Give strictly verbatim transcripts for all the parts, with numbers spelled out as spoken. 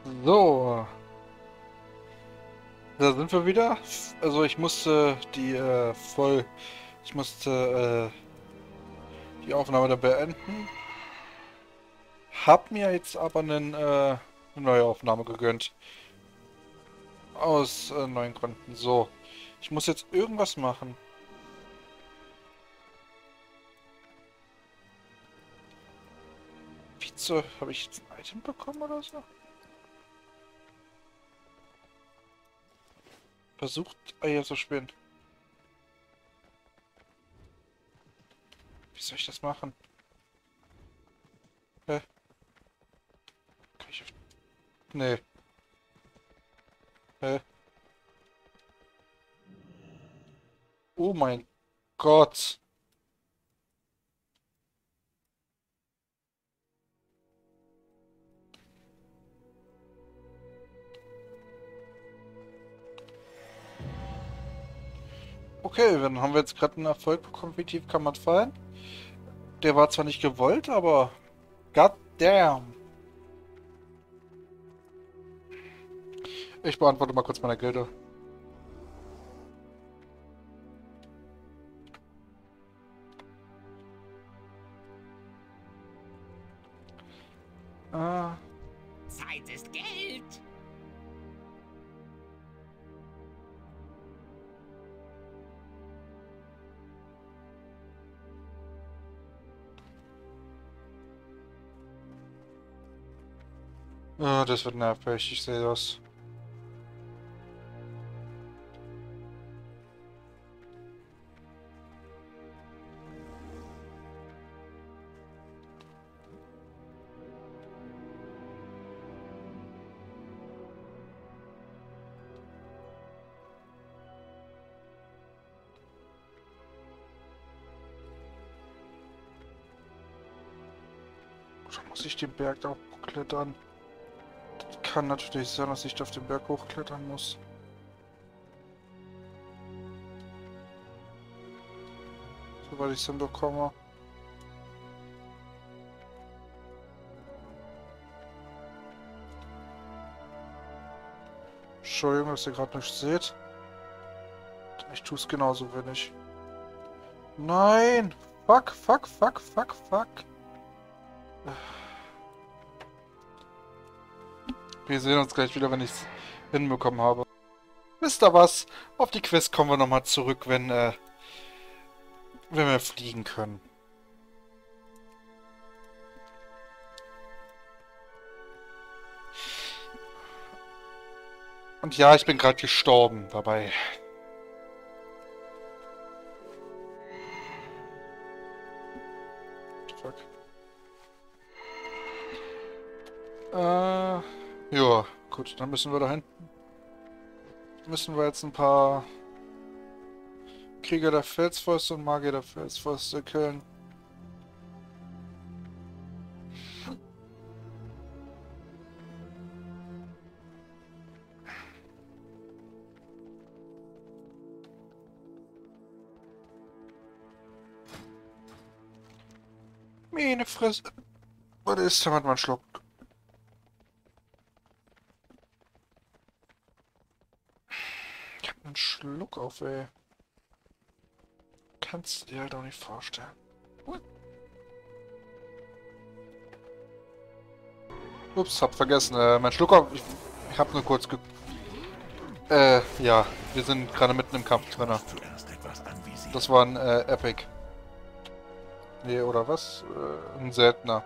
So, da sind wir wieder. Also ich musste die äh, voll, ich musste äh, die Aufnahme da beenden. Hab mir jetzt aber einen, äh, eine neue Aufnahme gegönnt. Aus äh, neuen Gründen. So, ich muss jetzt irgendwas machen. Wie zur, habe ich jetzt ein Item bekommen oder so? Versucht Eier zu spinnen. Wie soll ich das machen? Hä? Kann ich auf... Nee. Hä? Oh mein Gott. Okay, dann haben wir jetzt gerade einen Erfolg bekommen. Wie tief kann man fallen? Der war zwar nicht gewollt, aber... God damn. Ich beantworte mal kurz meine Gilde. Ah, Zeit ist Geld. ah, das wird nervig, ich sehe das. Da muss ich den Berg da hochklettern. Das kann natürlich sein, dass ich da auf den Berg hochklettern muss. Soweit ich es hinbekomme. Entschuldigung, dass ihr gerade nicht seht. Ich tue es genauso wenig. Nein! Fuck, fuck, fuck, fuck, fuck. Wir sehen uns gleich wieder, wenn ich es hinbekommen habe. Wisst ihr was? Auf die Quest kommen wir nochmal zurück, wenn, äh, wenn wir fliegen können. Und ja, ich bin gerade gestorben dabei. Fuck. Äh, ja, gut, dann müssen wir da hinten. Müssen wir jetzt ein paar Krieger der Felsfäuste und Magier der Felsfäuste killen. Meine Fresse. Was ist damit mein Schluck? Ich hab einen Schluck auf, ey. Kannst du dir halt auch nicht vorstellen. What? Ups, hab vergessen. Äh, mein Schluck auf. Ich, ich hab nur kurz ge... Äh, ja. Wir sind gerade mitten im Kampf drin. Zuerst etwas anvisieren. Das war ein äh, Epic. Nee, oder was? Äh, ein seltener.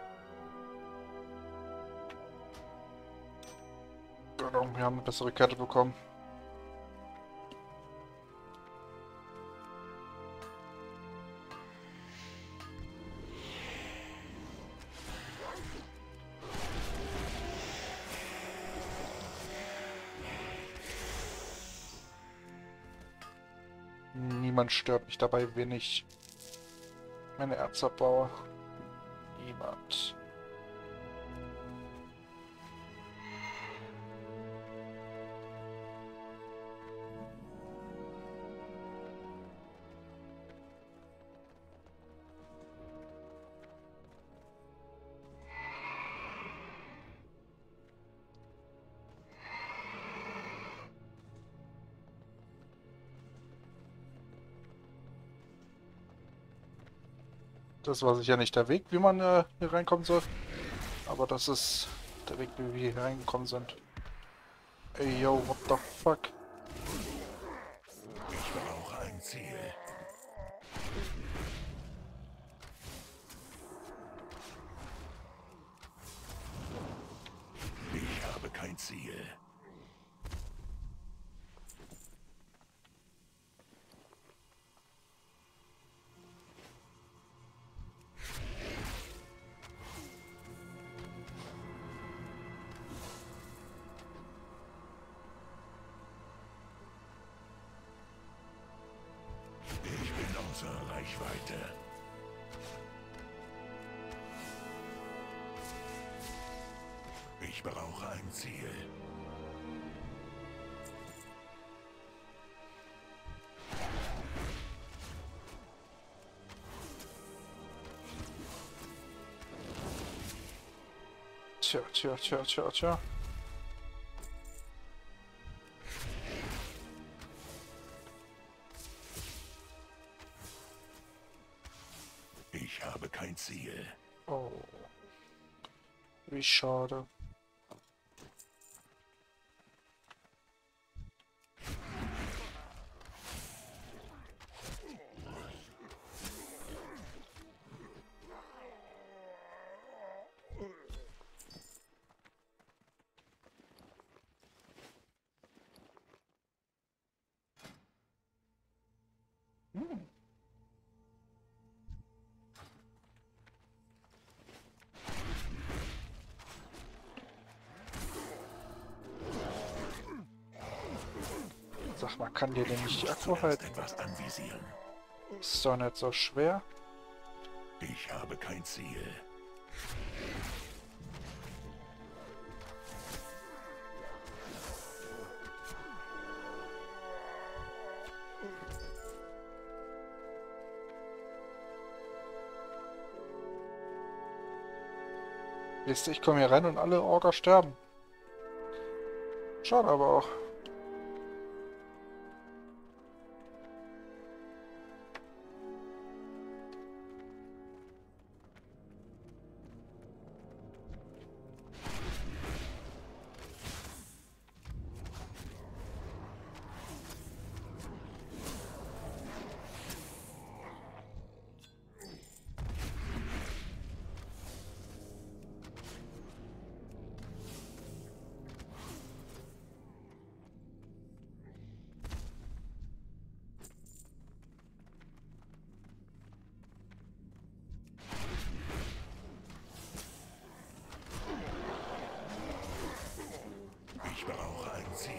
Genau, wir haben eine bessere Kette bekommen. Niemand stört mich dabei, wenn ich meine Erze abbaue. Niemand. Das war sicher nicht der Weg, wie man äh, hier reinkommen soll. Aber das ist der Weg, wie wir hier reingekommen sind. Ey, yo, what the fuck? Ich brauche ein Ziel. Ich habe kein Ziel. Ich bin außer Reichweite. Ich brauche ein Ziel. Tja, tja, tja, tja, tja. Ich habe kein Ziel. Oh. Wie schade. Hm. Sag mal, kann dir denn nicht die Akku halten? Etwas anvisieren. Ist doch nicht so schwer. Ich habe kein Ziel. Siehst du, ich komme hier rein und alle Orker sterben. Schade aber auch. Ich brauche ein Ziel.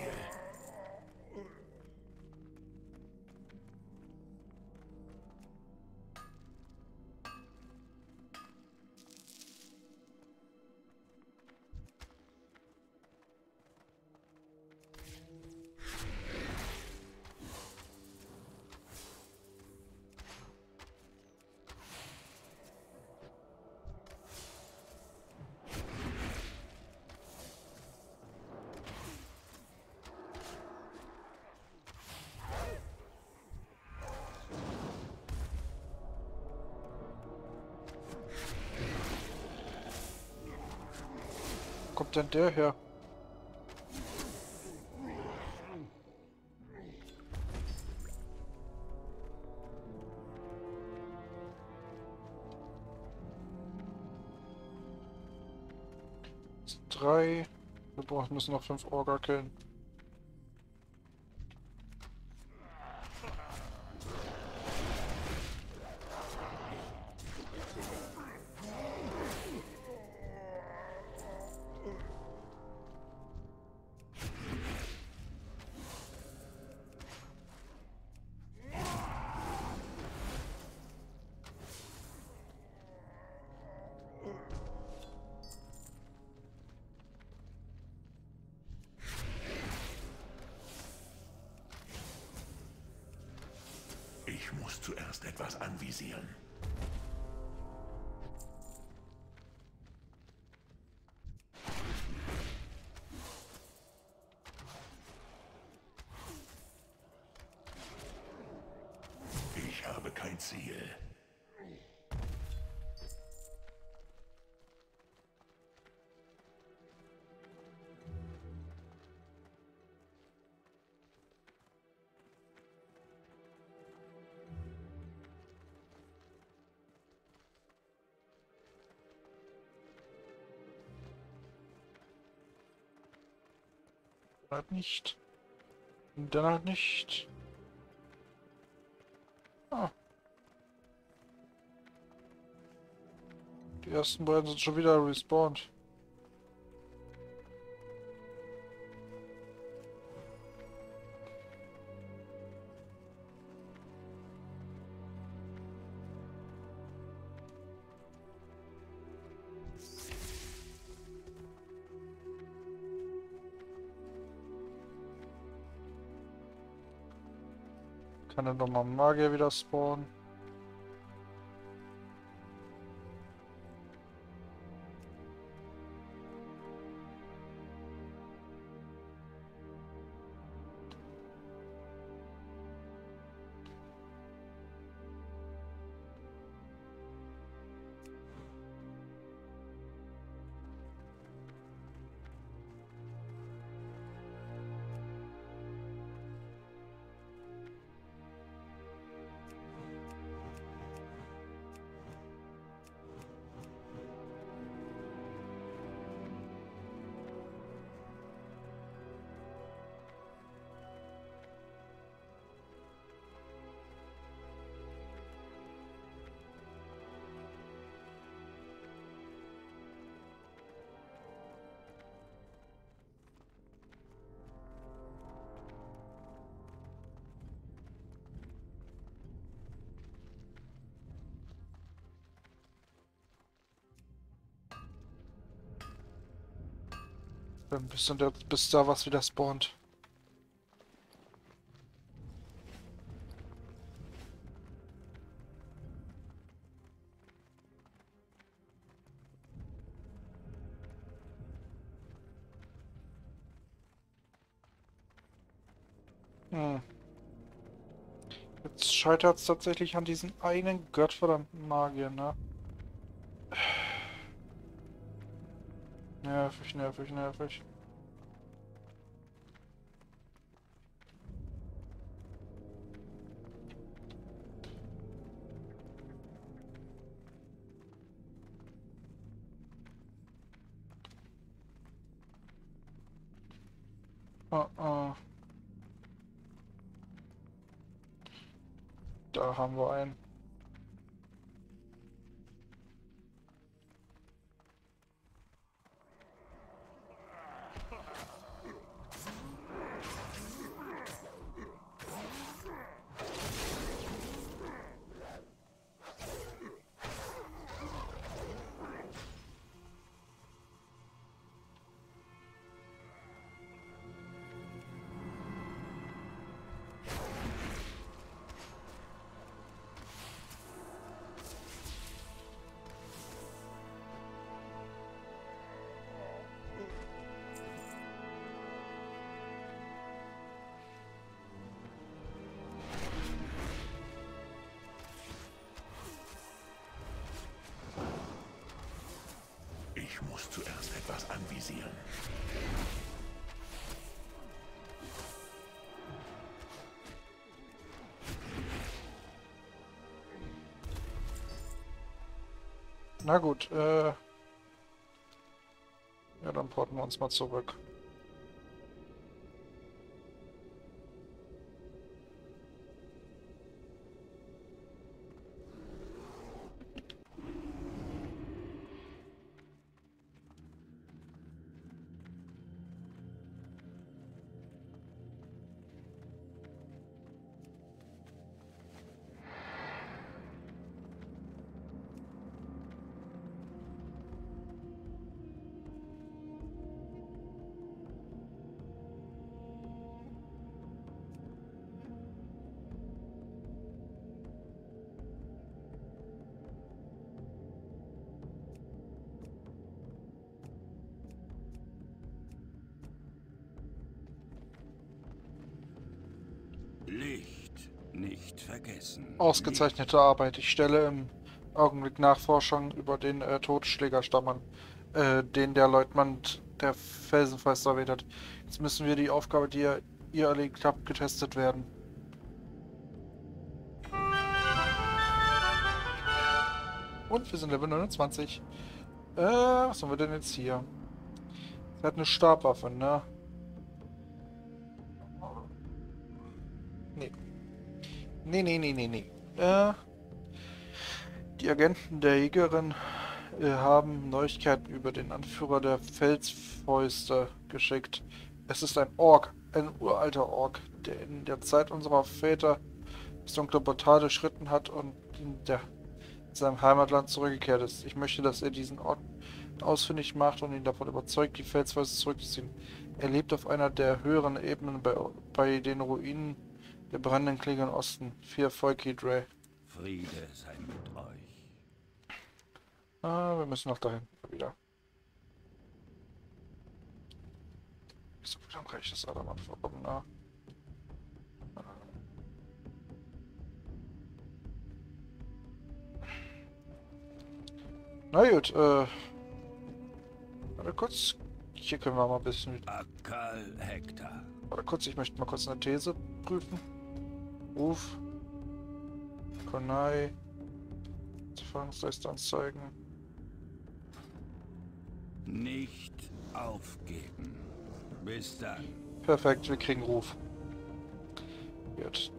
Wo kommt denn der her? Drei. Wir brauchen, müssen noch fünf Orga killen. Ich muss zuerst etwas anvisieren. Ich habe kein Ziel. Halt nicht. Und dann halt nicht. Ah. Die ersten beiden sind schon wieder respawned. Kann dann nochmal Magier wieder spawnen. Dann bis, dann, bis da was wieder spawnt. Hm. Jetzt scheitert es tatsächlich an diesen einen gottverdammten Magier, ne? Nervig, nervig, nervig. Oh, oh. Da haben wir einen. Ich muss zuerst etwas anvisieren. Na gut, äh... ja, dann porten wir uns mal zurück. Licht nicht vergessen. Ausgezeichnete Arbeit. Ich stelle im Augenblick Nachforschung über den äh, Totschlägerstamm an, äh, den der Leutnant der Felsenfest erwähnt hat. Jetzt müssen wir die Aufgabe, die ihr, ihr erledigt habt, getestet werden. Und wir sind Level neunundzwanzig. Äh, was haben wir denn jetzt hier? Sie hat eine Stabwaffe, ne? Nee, nee, nee, nee, nee. Äh, die Agenten der Jägerin äh, haben Neuigkeiten über den Anführer der Felsfäuste geschickt. Es ist ein Ork, ein uralter Ork, der in der Zeit unserer Väter das dunkle Portal durchschritten hat und in, der, in seinem Heimatland zurückgekehrt ist. Ich möchte, dass er diesen Ort ausfindig macht und ihn davon überzeugt, die Felsfäuste zurückzuziehen. Er lebt auf einer der höheren Ebenen bei, bei den Ruinen der brennenden Klinge im Osten. Viel Erfolg, Dre. Friede sei mit euch. Ah, wir müssen noch dahin. Wieder. So, wie lange kann ich das Adamann vorkommen? Na. Na gut, äh. Warte kurz. Hier können wir mal ein bisschen. Akal Hektar. Warte kurz, ich möchte mal kurz eine These prüfen. Ruf. Konai. Erfahrungsleiste anzeigen. Nicht aufgeben. Bis dann. Perfekt, wir kriegen Ruf. Gut.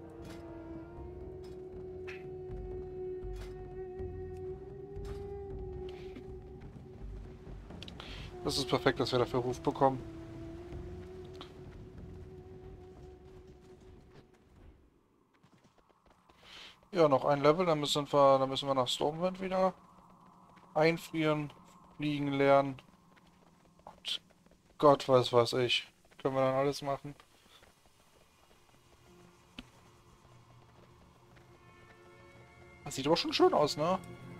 Das ist perfekt, dass wir dafür Ruf bekommen. Ja, noch ein Level, dann müssen wir, dann müssen wir nach Stormwind wieder einfrieren, fliegen lernen. Und Gott weiß was ich. Können wir dann alles machen. Das sieht aber schon schön aus, ne?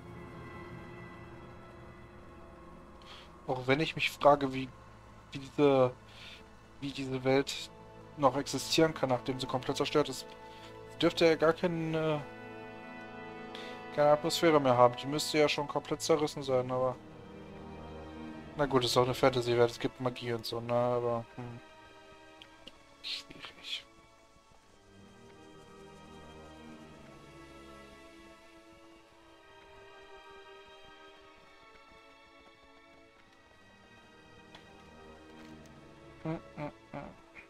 Auch wenn ich mich frage, wie, wie diese, wie diese Welt noch existieren kann, nachdem sie komplett zerstört ist. Sie dürfte ja gar keine, keine Atmosphäre mehr haben. Die müsste ja schon komplett zerrissen sein, aber... Na gut, es ist auch eine Fantasy-Welt, es gibt Magie und so, ne, aber... Hm, schwierig. Hm, hm, hm.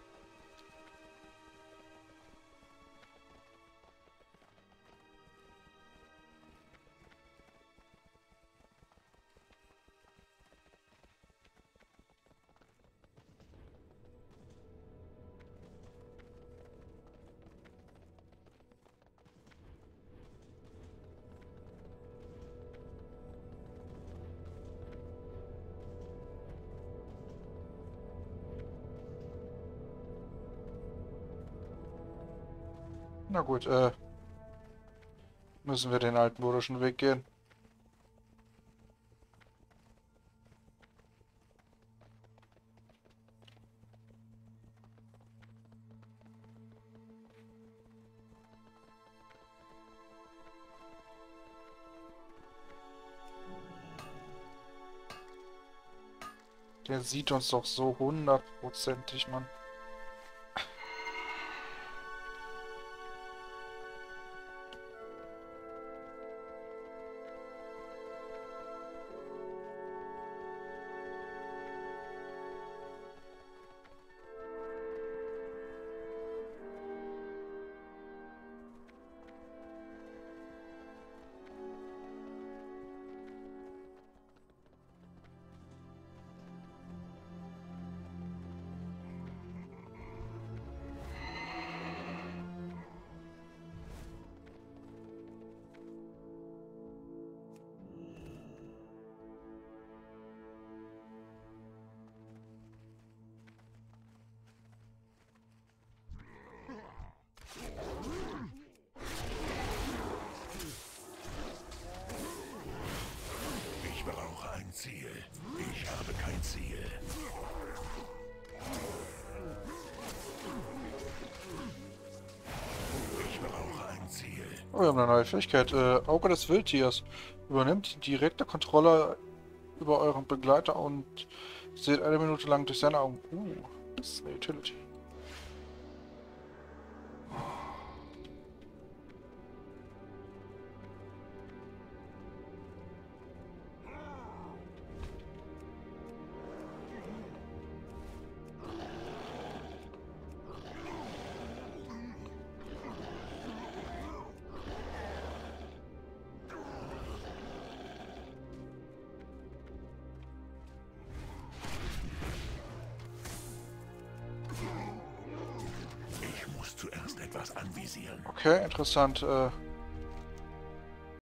Na gut, äh... müssen wir den altmodischen Weg gehen. Der sieht uns doch so hundertprozentig, Mann. Ich brauche ein Ziel. Ich habe kein Ziel. Ich brauche ein Ziel. Oh, wir haben eine neue Fähigkeit. Äh, Auge des Wildtiers. Übernimmt direkte Kontrolle über euren Begleiter und seht eine Minute lang durch seine Augen. Uh, das ist eine Utility. anvisieren. Okay, interessant. Äh,